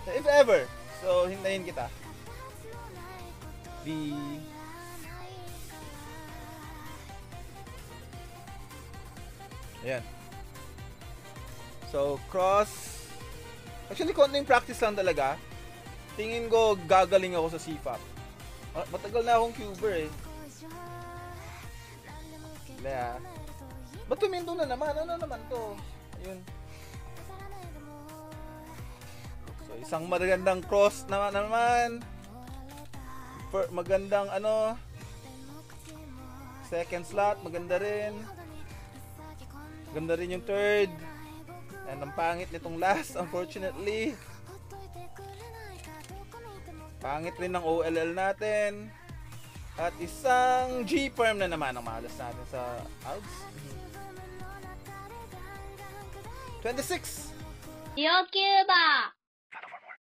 If ever. So, hintayin kita. Ayan. So, cross. Actually, konting practice lang talaga. Tingin ko, gagaling ako sa CFAP. Matagal na akong cuber eh. Kaya, ba't tuminto na naman? Ano naman to? Ayun. So, isang magandang cross naman. Magandang second slot, maganda rin. Maganda rin yung third. And ang pangit nitong last, unfortunately. Pangit rin ng OLL natin. At isang G-Perm na naman ang malas natin sa outs. 26! YouTuber!